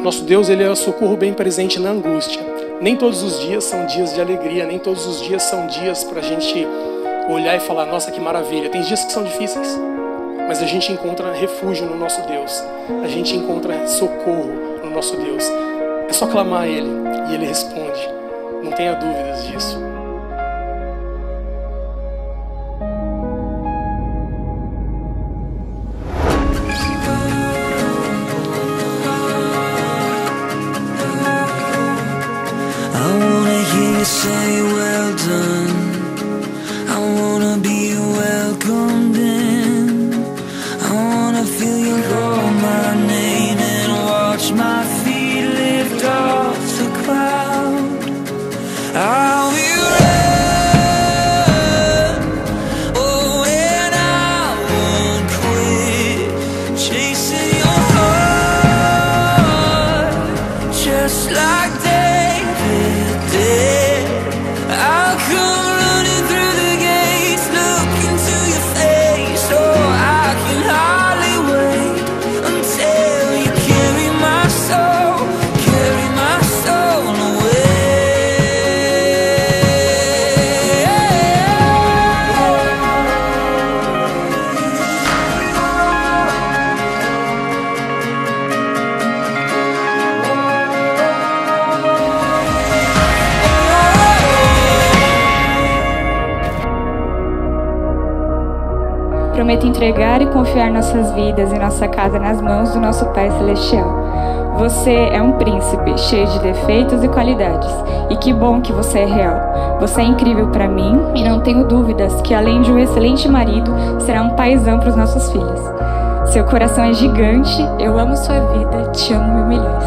Nosso Deus, Ele é o socorro bem presente na angústia. Nem todos os dias são dias de alegria, nem todos os dias são dias para a gente olhar e falar, nossa, que maravilha. Tem dias que são difíceis, mas a gente encontra refúgio no nosso Deus. A gente encontra socorro no nosso Deus. É só clamar a Ele e Ele responde. Não tenha dúvidas disso. Say well done. I wanna be welcomed in. I wanna feel you call my name and watch my feet lift off the cloud. I'll be run, oh, and I won't quit chasing your heart, just like David did. I'll come running through the gates, look into your face. Oh, I can hardly wait until you carry my soul Prometo entregar e confiar nossas vidas e nossa casa nas mãos do nosso Pai Celestial. Você é um príncipe, cheio de defeitos e qualidades. E que bom que você é real. Você é incrível para mim e não tenho dúvidas que, além de um excelente marido, será um paizão para os nossos filhos. Seu coração é gigante, eu amo sua vida, te amo mil milhões.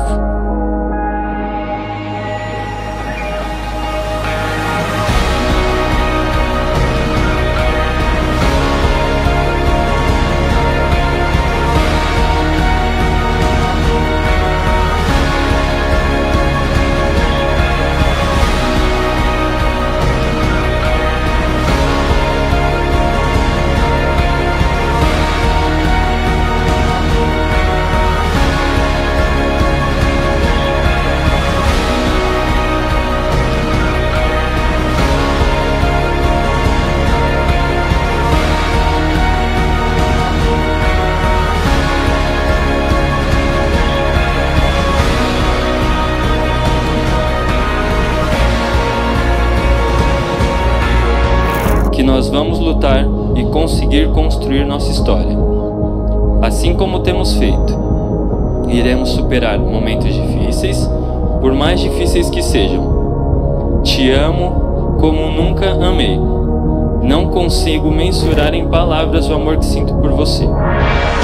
Que nós vamos lutar e conseguir construir nossa história. Assim como temos feito, iremos superar momentos difíceis, por mais difíceis que sejam. Te amo como nunca amei. Não consigo mensurar em palavras o amor que sinto por você.